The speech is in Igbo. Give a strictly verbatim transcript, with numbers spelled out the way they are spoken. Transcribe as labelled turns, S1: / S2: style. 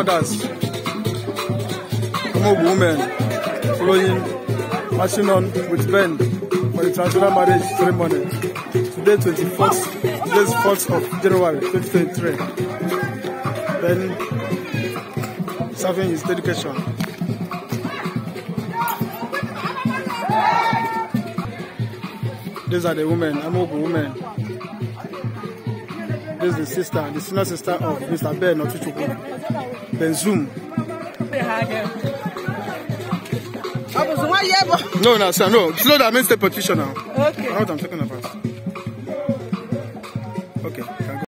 S1: mothers, Ehugbo women, following, marching on with Ben for the traditional marriage ceremony. Today, twenty-fourth, today's fourth of January, twenty twenty-three. Then, serving his dedication. These are the women, Ehugbo women. This is the sister, the senior sister of Mister Ben Otuchukwu, Ben Zoom. No, no, sir, no. Slow down, I mean the petition now.
S2: Okay.
S1: I know what I'm talking about.